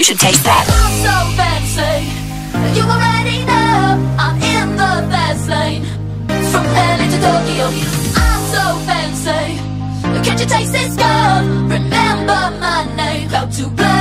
should taste that. I'm so fancy, you already know I'm in the fast lane. From LA to Tokyo, I'm so fancy. Can't you taste this gold? Remember my name. About to blow